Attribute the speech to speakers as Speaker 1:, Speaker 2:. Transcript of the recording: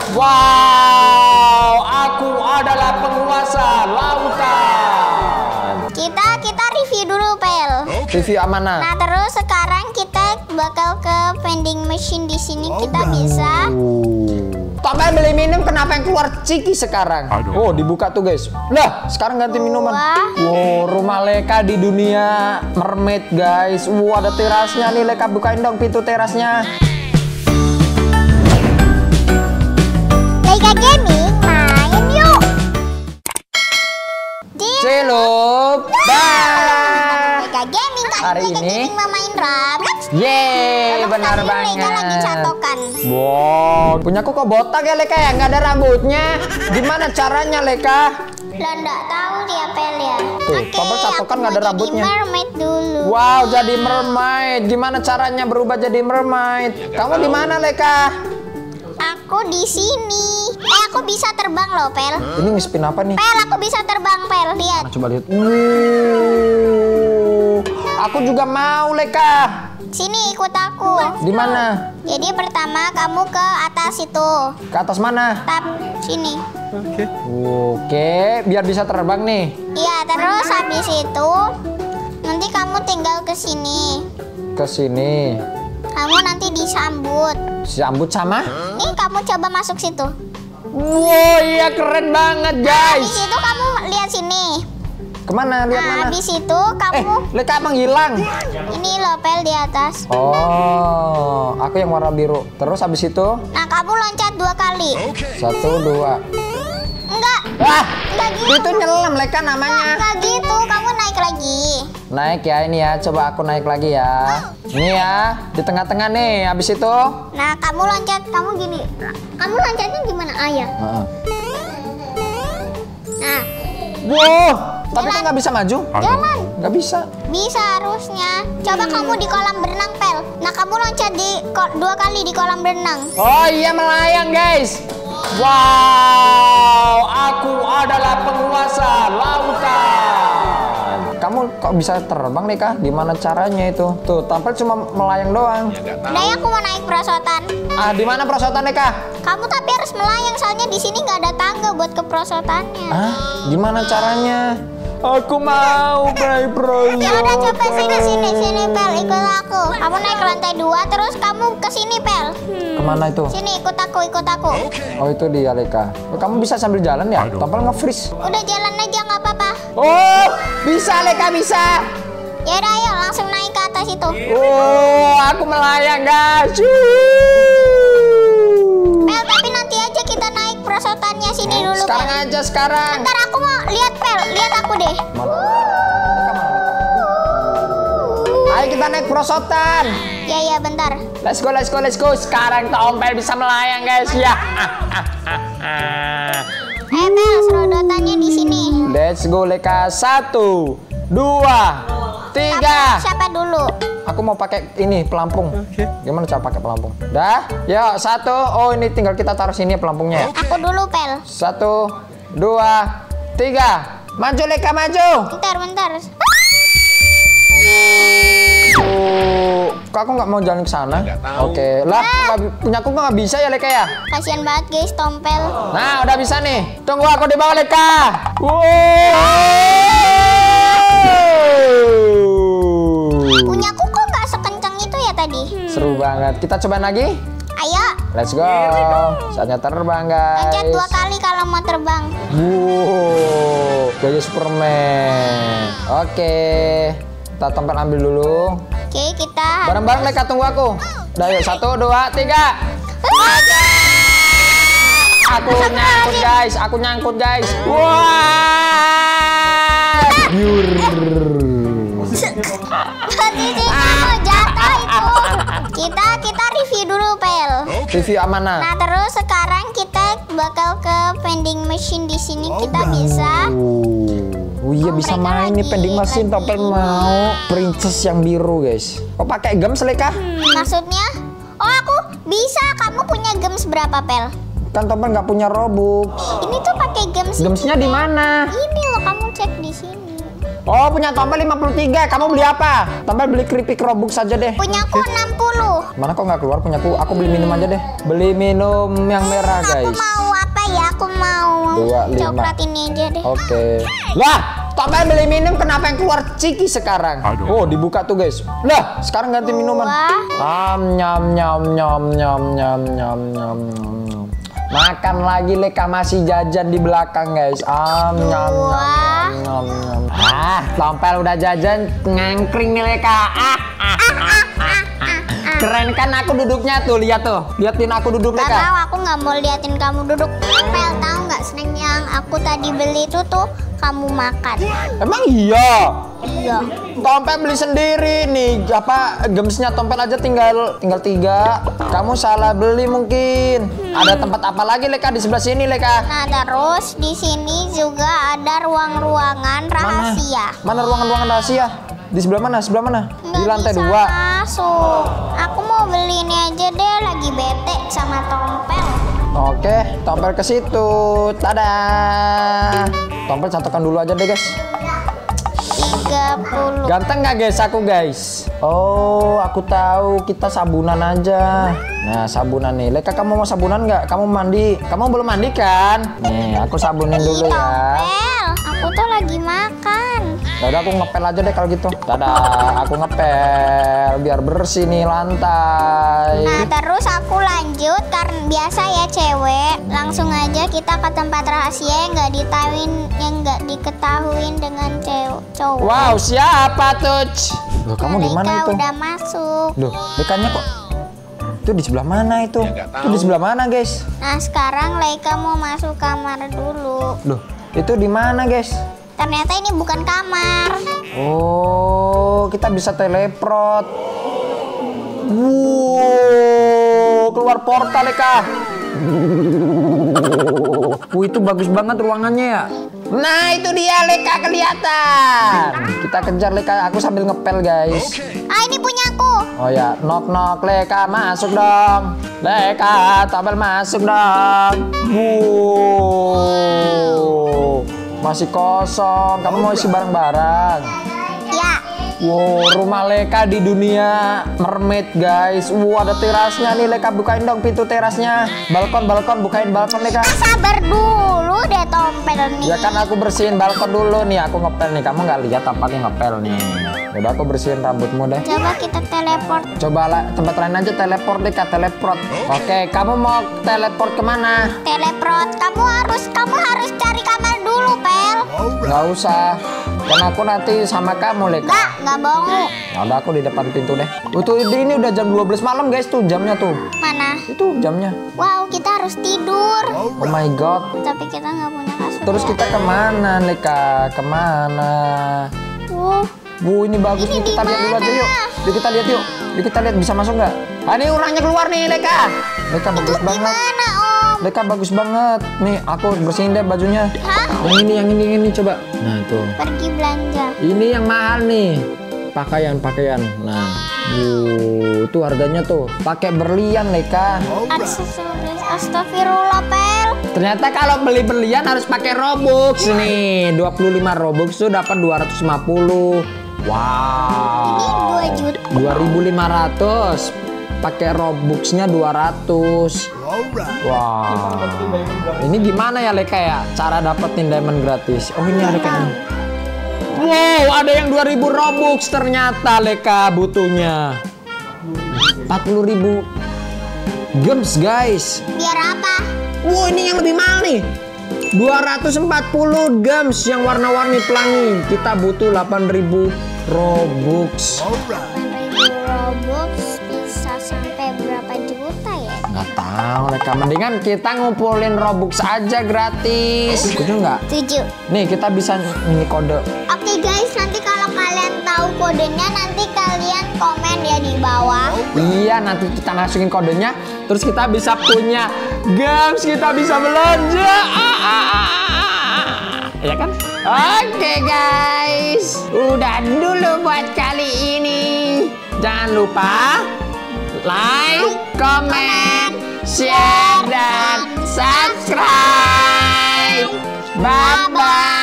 Speaker 1: Wow, aku adalah penguasa lautan.
Speaker 2: Kita review dulu, Pel.
Speaker 1: Review mana?
Speaker 2: Nah, terus sekarang kita bakal ke vending machine di sini. Kita bisa.
Speaker 1: Tompel beli minum, kenapa yang keluar Ciki sekarang? Oh, dibuka tuh guys. Lah, sekarang ganti minuman. Wow, rumah Leka di dunia mermaid guys. Wow, ada terasnya nih Leka, bukain dong pintu terasnya.
Speaker 2: Leka Gaming, main yuk.
Speaker 1: Celup, bye.
Speaker 2: Leka Gaming,
Speaker 1: Hari
Speaker 2: Leka
Speaker 1: ini
Speaker 2: Gaming mau main Roblox.
Speaker 1: Yeay, benar banget.
Speaker 2: Leka lagi catokan.
Speaker 1: Wow, punyaku kok botak ya Leka ya, nggak ada rambutnya. Gimana caranya Leka?
Speaker 2: Lah, nggak tahu dia, Pel ya.
Speaker 1: Tuh, Tompel catokan nggak ada rambutnya.
Speaker 2: Jadi mermaid dulu.
Speaker 1: Wow, jadi mermaid. Gimana caranya berubah jadi mermaid? Kamu di mana Leka?
Speaker 2: Aku di sini. Aku bisa terbang loh, Pel.
Speaker 1: Ini nge-spin apa nih?
Speaker 2: Pel, aku bisa terbang, Pel. Lihat.
Speaker 1: Coba lihat. Aku juga mau Leka.
Speaker 2: Sini ikut aku.
Speaker 1: Di mana?
Speaker 2: Jadi pertama kamu ke atas itu.
Speaker 1: Ke atas mana?
Speaker 2: Tap sini.
Speaker 1: Oke, biar bisa terbang nih.
Speaker 2: Iya, terus habis itu nanti kamu tinggal ke sini.
Speaker 1: Ke sini.
Speaker 2: Kamu nanti disambut.
Speaker 1: Sambut sama?
Speaker 2: Nih, kamu coba masuk situ.
Speaker 1: Wow, iya keren banget
Speaker 2: Habis
Speaker 1: guys.
Speaker 2: itu kamu lihat sini.
Speaker 1: Kemana? Lihat
Speaker 2: Nah,
Speaker 1: mana?
Speaker 2: habis itu kamu
Speaker 1: Leka emang hilang.
Speaker 2: ini loh, Pel, di atas.
Speaker 1: Oh, aku yang warna biru. Terus habis itu?
Speaker 2: Nah, kamu loncat 2 kali.
Speaker 1: 1, 2.
Speaker 2: Enggak.
Speaker 1: Wah,
Speaker 2: Enggak gitu.
Speaker 1: itu nyelam Leka namanya.
Speaker 2: Enggak gitu. Kamu naik lagi.
Speaker 1: Naik ya ini ya. Coba aku naik lagi ya. Ini ya, di tengah-tengah nih. Habis itu?
Speaker 2: Nah, kamu loncat, kamu gini. Kamu loncatnya gimana? Ayah.
Speaker 1: Heeh.
Speaker 2: Nah,
Speaker 1: Wow, tapi kok nggak bisa maju?
Speaker 2: jalan.
Speaker 1: Nggak bisa.
Speaker 2: Bisa harusnya. Coba kamu di kolam berenang, Pel. Nah, kamu loncat 2 kali di kolam berenang.
Speaker 1: Oh iya, melayang guys. Wow, aku adalah penguasa lautan. Kamu kok bisa terbang nih Kak? Gimana caranya itu? Tuh, tampil cuma melayang doang.
Speaker 2: Udah ya, aku mau naik perosotan.
Speaker 1: Ah, di mana perosotannya Kak?
Speaker 2: Kamu tapi harus melayang, soalnya di sini nggak ada tangga buat ke perosotannya.
Speaker 1: Ah, gimana caranya? Aku mau naik perosotan.
Speaker 2: Ya udah, coba sini, Pel, ikut aku. Kamu naik ke lantai 2, terus kamu ke sini, Pel.
Speaker 1: Kemana itu?
Speaker 2: Sini, ikut aku.
Speaker 1: Oh, itu dia Leka. Oh, kamu bisa sambil jalan ya? Tampil nge-freeze.
Speaker 2: Udah jalan aja, nggak apa-apa.
Speaker 1: Oh, bisa Leka, bisa.
Speaker 2: Ya udah, ayo langsung naik ke atas itu.
Speaker 1: Oh, aku melayang guys.
Speaker 2: Pel, tapi nanti aja kita naik perosotannya sini dulu,
Speaker 1: Sekarang
Speaker 2: Pel.
Speaker 1: aja sekarang.
Speaker 2: Ntar aku mau lihat, Pel. Lihat aku deh.
Speaker 1: Mana? Leka mana, Leka? Ayo kita naik perosotan.
Speaker 2: Ya, bentar.
Speaker 1: Let's go. Sekarang Tompel bisa melayang guys ya.
Speaker 2: Pel, serodotannya di sini.
Speaker 1: Let's go Leka. 1, 2, 3.
Speaker 2: Siapa dulu?
Speaker 1: Aku mau pakai ini pelampung. Gimana cara pakai pelampung? Dah. Yuk, 1. Oh, ini tinggal kita taruh sini ya pelampungnya ya.
Speaker 2: Aku dulu, Pel.
Speaker 1: 1, 2, 3. Maju Leka, maju.
Speaker 2: Bentar.
Speaker 1: Kok aku nggak mau jalan ke sana? Oke, lah punya aku nggak bisa ya Leka ya?
Speaker 2: Kasian banget guys, Tompel.
Speaker 1: Nah, udah bisa nih. Tunggu aku di bawah Leka. Wow.
Speaker 2: Punyaku kok nggak sekencang itu ya tadi?
Speaker 1: Seru banget. Kita coba lagi.
Speaker 2: Ayo,
Speaker 1: Let's go. Saatnya terbang guys.
Speaker 2: loncat 2 kali kalau mau terbang.
Speaker 1: Wow, gaya Superman. Oke, kita Tompel ambil dulu.
Speaker 2: Oke, kita.
Speaker 1: Bareng-bareng Leka, tunggu aku. Udah yuk, 1, 2, 3. Aku nyangkut guys. Wah.
Speaker 2: Tadi mau jatuh itu. Kita review dulu, Pel.
Speaker 1: Review mana?
Speaker 2: Nah, terus sekarang kita bakal ke vending machine di sini. Kita bisa.
Speaker 1: Oh iya, bisa
Speaker 2: mereka
Speaker 1: main nih
Speaker 2: lagi-
Speaker 1: vending machine. Tompel mau princess yang biru guys. Oh, pakai gems Leka?
Speaker 2: Maksudnya? Oh, aku bisa. Kamu punya gems berapa, Pel?
Speaker 1: Kan Tompel nggak punya Robux.
Speaker 2: Ini tuh pakai gems.
Speaker 1: Gemsnya di mana?
Speaker 2: Ini loh, kamu cek di sini.
Speaker 1: Oh, punya tompel 53. Kamu beli apa? Tompel beli keripik Robux saja deh.
Speaker 2: Punyaku 60.
Speaker 1: Mana kok nggak keluar punyaku? Aku beli minum aja deh. Beli minum yang merah, guys.
Speaker 2: Aku mau apa ya? Aku mau
Speaker 1: 25.
Speaker 2: coklat ini aja deh.
Speaker 1: Oke. Lah, tompel beli minum kenapa yang keluar Ciki sekarang? Oh, dibuka tuh, guys. Lah, sekarang ganti minuman. Nyam nyam nyam nyam nyam nyam nyam nyam. Makan lagi Leka, masih jajan di belakang, guys. Nyam nyam nyam nyam. Tompel udah jajan ngangkring nih Leka. Keren kan aku duduknya tuh, lihat tuh. Liatin aku duduk Leka.
Speaker 2: Gak mau, aku nggak mau liatin kamu duduk. Pel, tahu nggak snack yang aku tadi beli itu tuh kamu makan.
Speaker 1: Emang iya?
Speaker 2: Iya.
Speaker 1: Tompel beli sendiri nih, apa gemsnya tompel aja tinggal 3. Kamu salah beli mungkin. Ada tempat apa lagi Leka di sebelah sini Leka?
Speaker 2: Nah terus di sini juga ada ruang-ruangan rahasia.
Speaker 1: Mana ruangan-ruangan rahasia? Di sebelah mana? Sebelah mana? Di lantai 2.
Speaker 2: Masuk. Aku mau beli ini aja deh, lagi bete sama tompel.
Speaker 1: Oke, tompel ke situ. Tada. Tompel satukan dulu aja deh guys.
Speaker 2: 30.
Speaker 1: Ganteng nggak guys aku guys? Oh, aku tahu, kita sabunan aja. Nah, sabunan nih. Leka, kamu mau sabunan nggak? Kamu mandi? Kamu belum mandi kan? Nih, aku sabunin dulu ya.
Speaker 2: Tompel, aku tuh lagi makan.
Speaker 1: Yaudah, aku ngepel aja deh kalau gitu. Dadah, aku ngepel biar bersih nih lantai.
Speaker 2: Nah terus aku lanjut karena biasa ya cewek, langsung aja kita ke tempat rahasia yang nggak diketahuin dengan cowok.
Speaker 1: Wow, siapa tuh? Loh, kamu di mana itu?
Speaker 2: Udah masuk.
Speaker 1: Loh, Lekanya kok? Itu di sebelah mana itu? Itu di sebelah mana guys?
Speaker 2: Nah sekarang Leika mau masuk kamar dulu.
Speaker 1: Loh, itu di mana guys?
Speaker 2: Ternyata ini bukan kamar.
Speaker 1: Oh, kita bisa teleport. Wow, keluar portal Leka. Itu bagus banget ruangannya ya. Nah, itu dia Leka kelihatan. Kita kejar Leka, aku sambil ngepel guys.
Speaker 2: Ini punyaku.
Speaker 1: Oh ya, knock knock Leka, masuk dong. Leka, tompel masuk dong. Wow. Masih kosong, kamu mau isi barang-barang?
Speaker 2: Ya.
Speaker 1: Wow, rumah Leka di dunia mermaid guys. Wow, ada terasnya nih Leka, bukain dong pintu terasnya. Balkon, bukain balkon Leka.
Speaker 2: Sabar dulu deh tompel nih.
Speaker 1: Ya kan aku bersihin balkon dulu nih, aku ngepel nih. Kamu nggak lihat apa nih ngepel nih. Udah aku bersihin rambutmu deh.
Speaker 2: Coba kita teleport.
Speaker 1: Coba lah, tempat lain aja teleport Leka, teleport. Oke, kamu mau teleport kemana?
Speaker 2: Teleport. Kamu harus cari kamar dulu, Pel.
Speaker 1: Nggak usah. Kan aku nanti sama kamu Leka.
Speaker 2: Nggak bohong.
Speaker 1: Nah, udah aku di depan pintu deh. Ini udah jam 12 malam guys tuh jamnya tuh.
Speaker 2: Mana?
Speaker 1: Itu jamnya.
Speaker 2: Wow, kita harus tidur.
Speaker 1: Oh my god.
Speaker 2: Tapi kita nggak punya kasur.
Speaker 1: Terus kita kemana Leka? Kemana? Ini bagus nih, kita lihat dulu aja yuk. Yuk kita lihat yuk. Yuk kita lihat bisa masuk nggak? Ini orangnya keluar nih Leka. Leka bagus banget.
Speaker 2: Gimana Om?
Speaker 1: Leka bagus banget. Nih aku bersihin deh bajunya.
Speaker 2: Hah?
Speaker 1: Yang ini coba. Nah tuh.
Speaker 2: Pergi belanja.
Speaker 1: Ini yang mahal nih. Pakaian. Nah, itu harganya tuh. Pakai berlian Leka.
Speaker 2: Aksesoris. Astagfirullah Pel.
Speaker 1: Ternyata kalau beli berlian harus pakai Robux nih. 25 Robux tuh dapat 250. Wow.
Speaker 2: Ini 2 juta.
Speaker 1: 2.500. Pakai Robuxnya 200. Wow. Ini gimana ya Leka ya? Cara dapetin diamond gratis. Oh ini ada kayaknya. Wow, ada yang 2.000 Robux ternyata Leka butuhnya. 40.000 gems guys.
Speaker 2: Biar apa?
Speaker 1: Wow, ini yang lebih mahal nih. 240 gems yang warna-warni pelangi. Kita butuh 8.000 Robux.
Speaker 2: 8.000 Robux bisa sampai berapa juta ya?
Speaker 1: Nggak tahu Leka. Mendingan kita ngumpulin Robux aja gratis. Setuju nggak?
Speaker 2: Setuju.
Speaker 1: Nih kita bisa ini kode.
Speaker 2: Oke guys, nanti kalau kalian tahu kodenya nanti kalian komen ya di bawah.
Speaker 1: Iya, nanti kita masukin kodenya. Terus kita bisa punya games, kita bisa belanja. Ya kan? Oke guys, udah dulu buat kali ini. Jangan lupa like, comment, share, dan subscribe. Bye-bye.